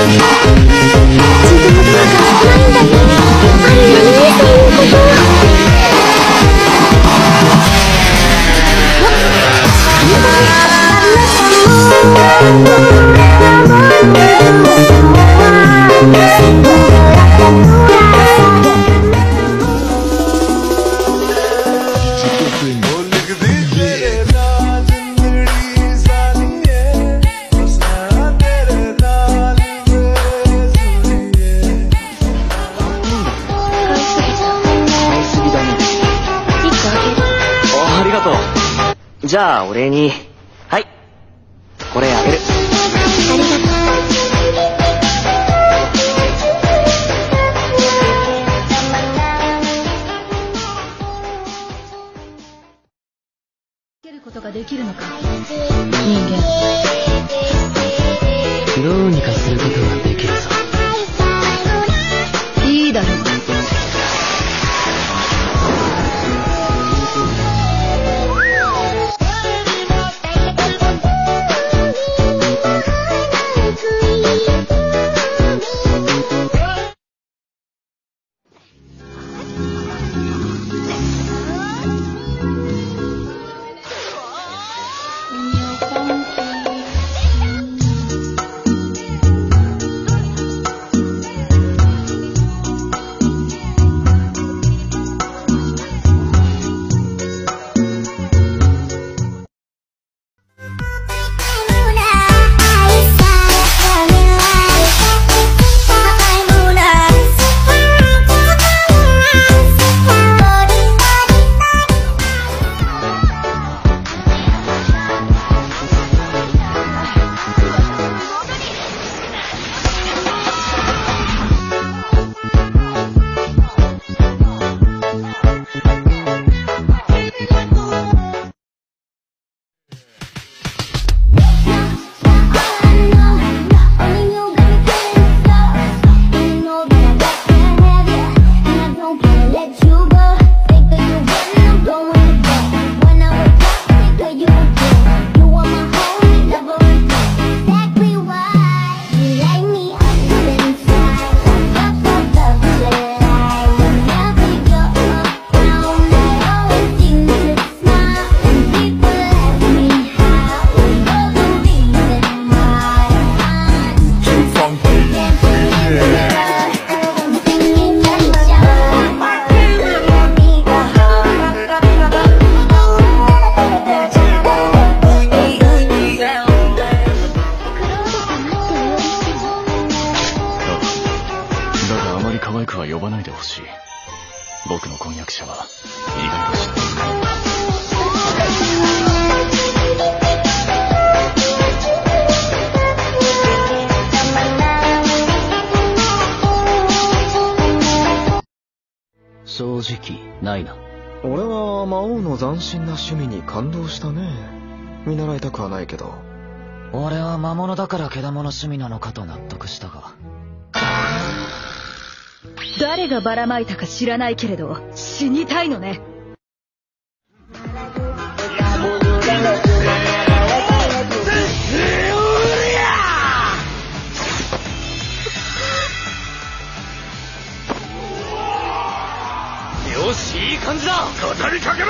じゃあお礼に、はい、これあげる。 ありがとう。 つけることができるのか、人間。 どうにかすることができるぞ。 いいだろう。 可愛くは呼ばないでほしい。僕の婚約者は意外と知ってる。正直ないな。 俺は魔王の斬新な趣味に感動したね。見習いたくはないけど。 俺は魔物だからけだもの趣味なのかと納得したが。 誰がばらまいたか知らないけれど死にたいのね。 よし、いい感じだ。語りかけろ。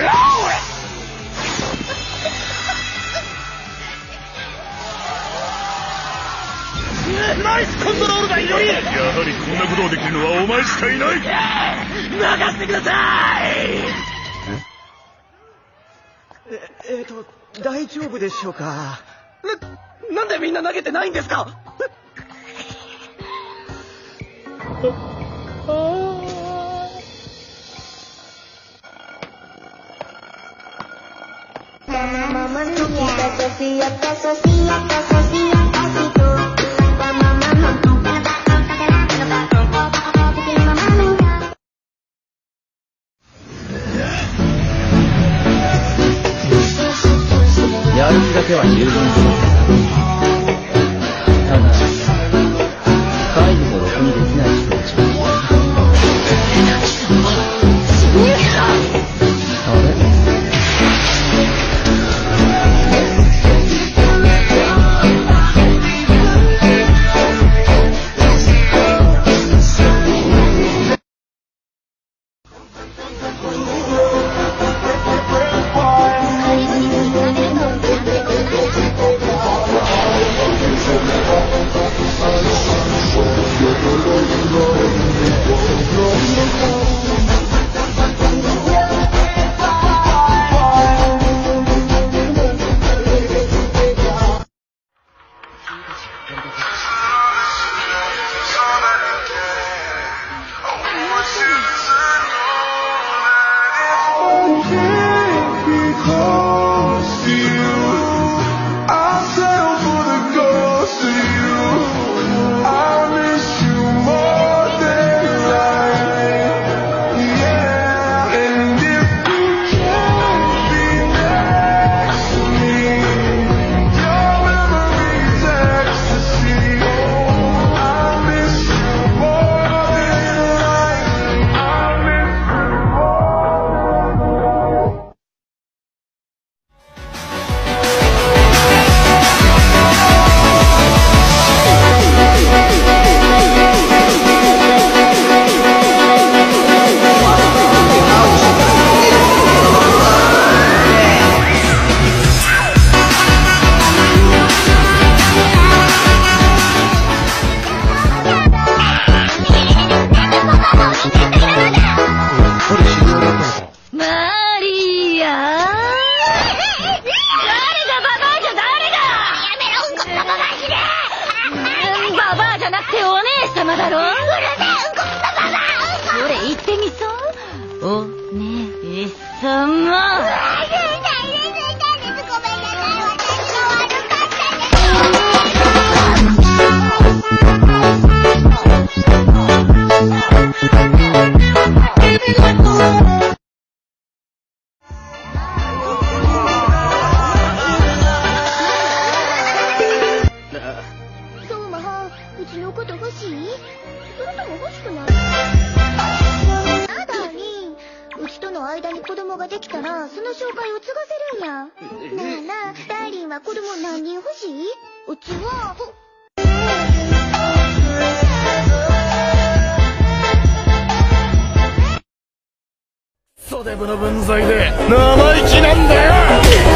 ナイスコントロールだ、いよい。やはりこんなことをできるのはお前しかいない。任せてください。大丈夫でしょうか。 なんでみんな投げてないんですか。やる気だけは十分すぎる。ただ会議もろくにできない人たちはあれじゃなくてお姉様だろ。うるせえ、うんこくさばば。それ言ってみそう。お姉様。 そうまはうちのこと欲しい？それとも欲しくない？あ、ダーリン、うちとの間に子供ができたらその紹介を継がせるんや。なあなあ、ダーリンは子供何人欲しい？うちは袖部の分際で生意気なんだよ。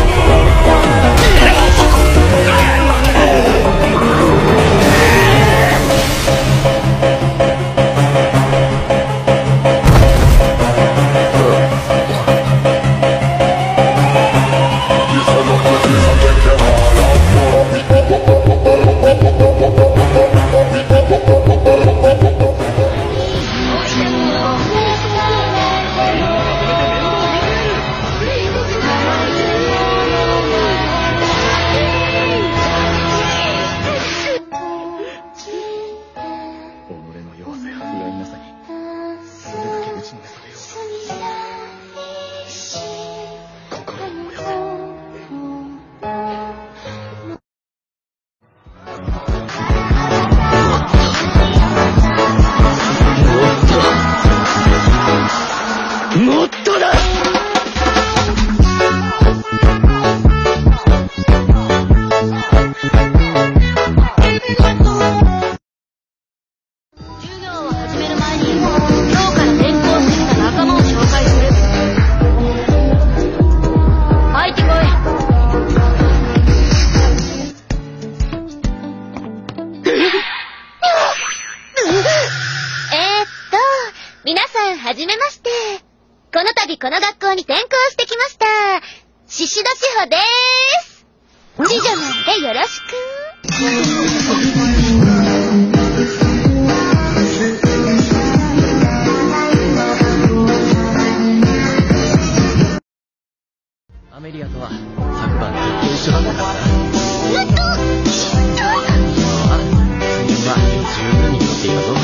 もっとだ。 授業を始める前に今日から転校してきた仲間を紹介する。入ってこい。 皆さんはじめまして。この度この学校に転校してきました宍戸志保でーす。次女なんでよろしく。 アメリアとは昨晩ずっと一緒だったからな。次は十分に乗っていたぞ。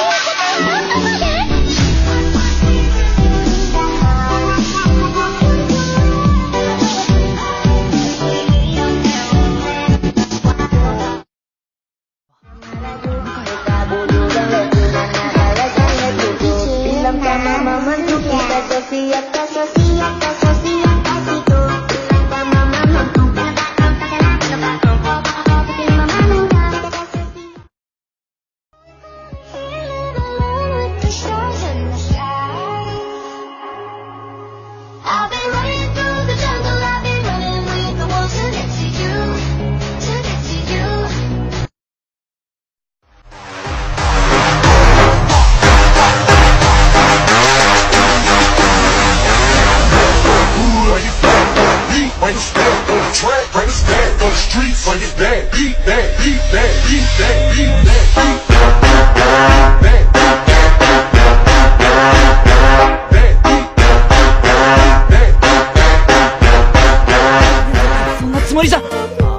そんなつもりじゃ。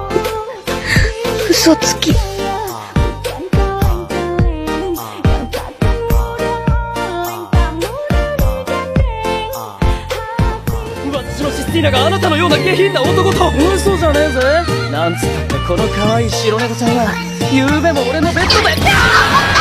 嘘つき。 私のシスティーナがあなたのような下品な男と。嘘じゃねえぜ。なんつったってこの可愛い白猫ちゃんは昨べも俺のベッドで。